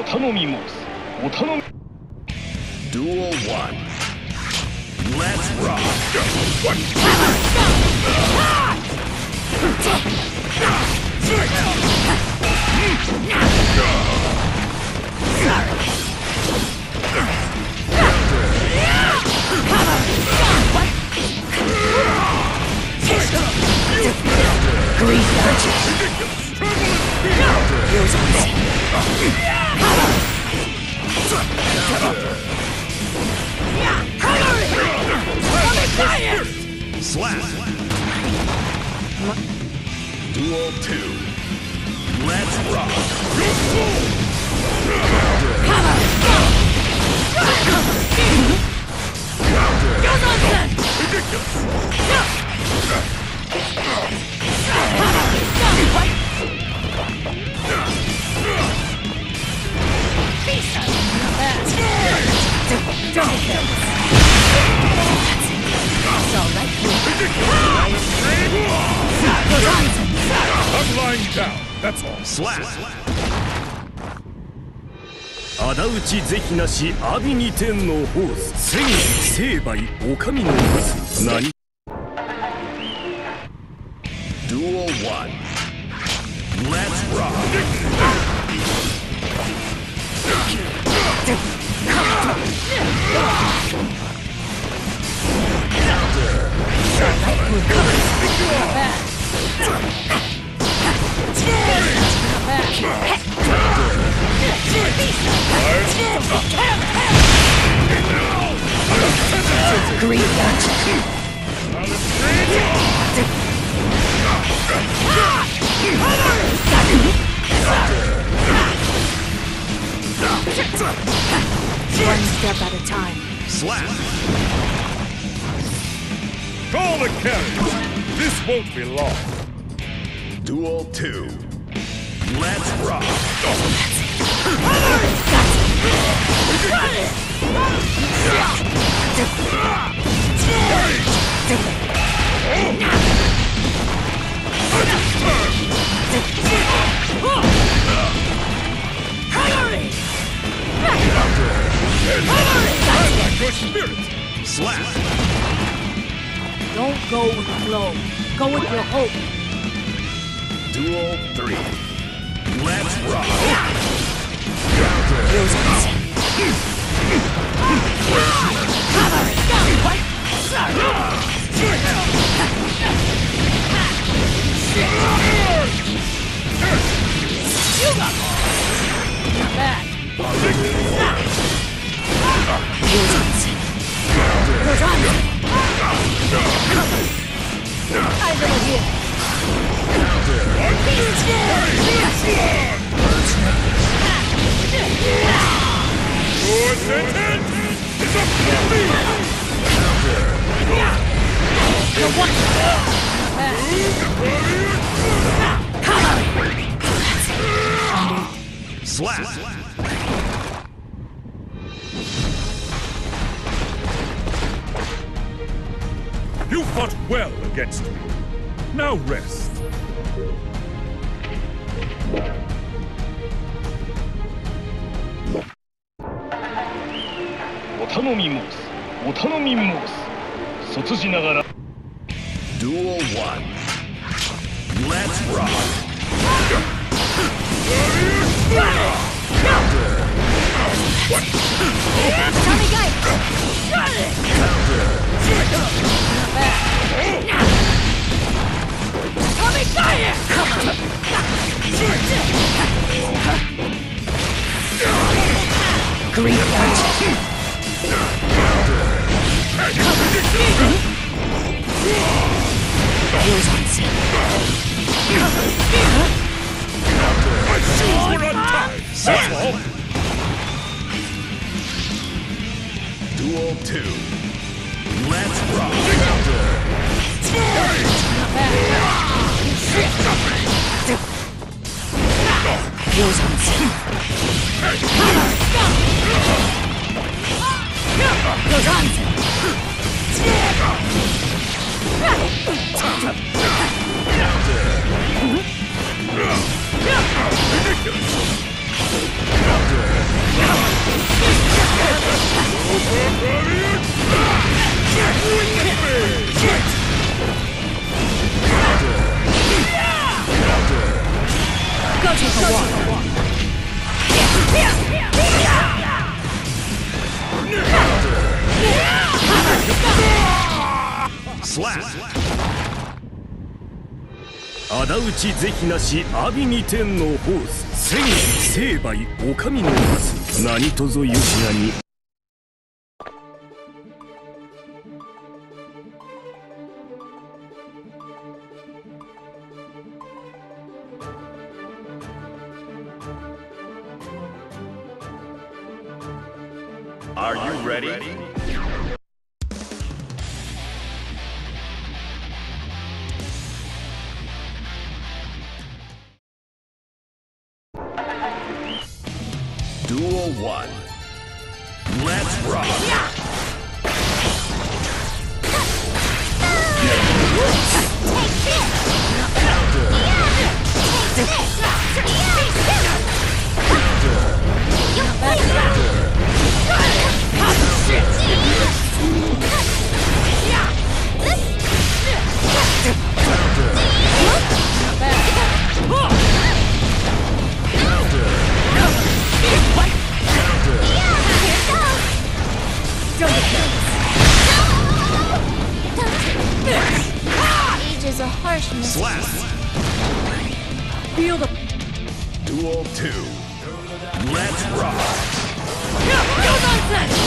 頼み申す。お頼み。 Duel 1. Let's rock. Slap. Duel 2. Let's rock. I'm lying down. That's all. Slap. 仇討ち是非なし阿炎二天のホース千成敗お上の松何 Duel 1. Let's rock. One step at a time. Slap. Call the carriage. This won't be long. Duel 2. Let's rock. Your spirit. Slap. Don't go with the flow. Go with your hope. Duel 3. Let's rock. Your sentence is up to me. Slap. You fought well against me. Now rest. O頼み申す。お頼み申す。卒じながら。 Duel 1. Let's rock. Tommy Guy! Tommy Guy! Green Punch! My shoes were untied. That's all. Duel 2. Let's rock. Ridiculous. 仇討ち是非なし阿鼻二天のホース千成敗お上の松何とぞよしなに。 Are you ready? Duel 1. Let's rock! Age is a harsh Slap! Feel the Duel 2. Let's rock! no nonsense!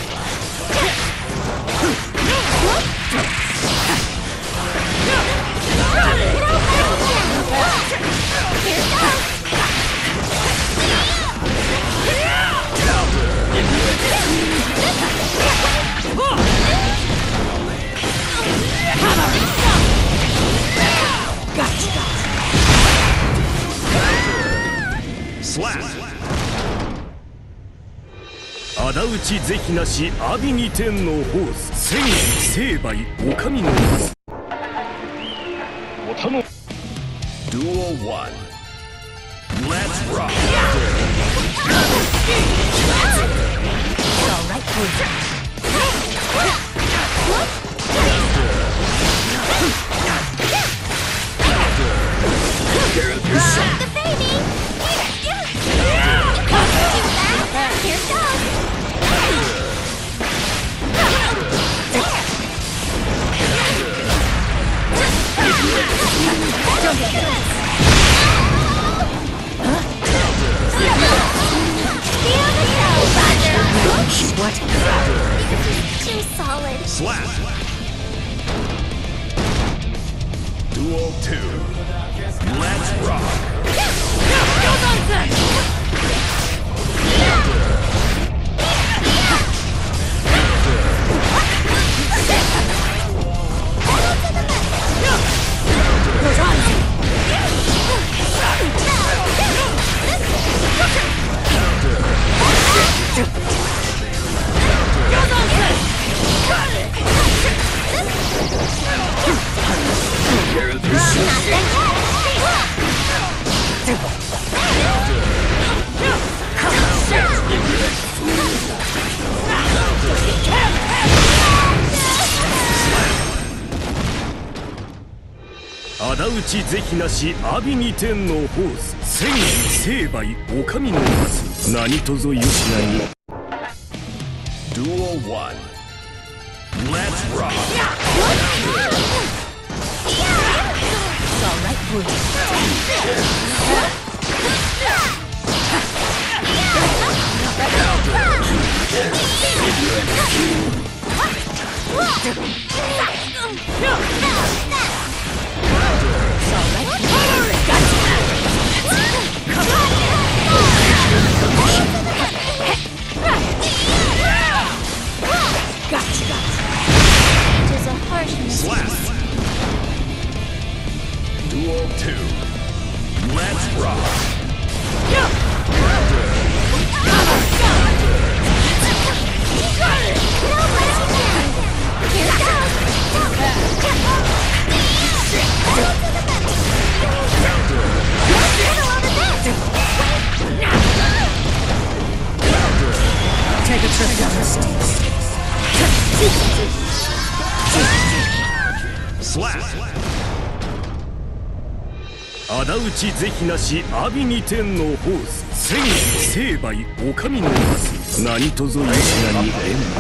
Slap! 仇討ち是非なし阿鼻二天のホース千成敗お上の松。お頼む。 Duel 1. Let's rock! Rock the baby! Here goes! What? Too solid. Slap! Duel 2. Let's rock! No nonsense! 仇討ち是非なし阿鼻二天のホース千成敗お上の松何とぞよしなに。 Duel 1. Let's rock! Age is a harsh Slap! Duel 2. Let's rock! Take a trip down the stairs. Slap! 仇討ち是非なし阿鼻二天のホース千成敗お上の松何とぞよしなに。